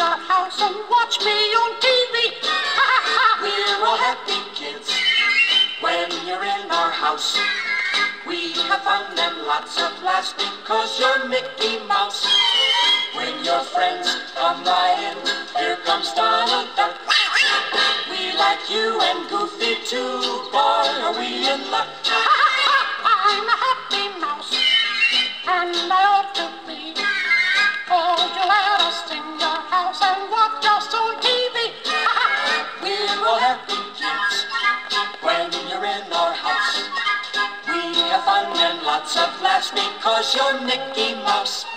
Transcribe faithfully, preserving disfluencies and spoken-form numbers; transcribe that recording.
your house and watch me on T V. We're all happy kids when you're in our house. We have fun and lots of laughs because you're Mickey Mouse. When your friends come right in, here comes Donald Duck. We like you and Goofy too, boy, are we in luck. I'm a happy mouse, and I ought to be. Oh, you let us in your house and watch us on T V. We're all happy kids when you're in our house. We have fun and lots of laughs because you're Mickey Mouse.